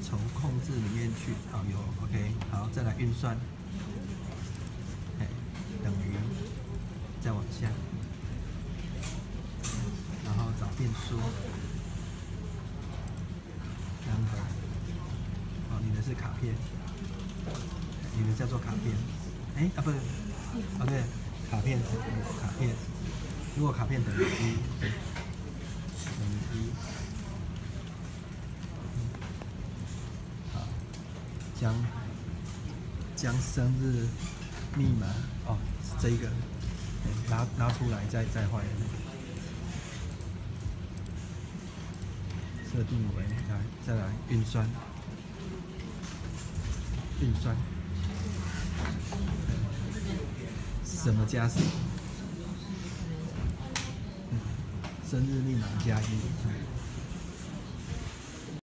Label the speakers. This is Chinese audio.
Speaker 1: 从控制里面去，好有 OK， 好，再来运算，等于，再往下，然后找变数 ，number， 哦，你的是卡片，你的叫做卡片，不是 ，OK， 卡片，卡片，如果卡片等于1，等于1。将生日密码哦，这一个拿出来再换，设定为再来运算，什么加什么，生日密码加1。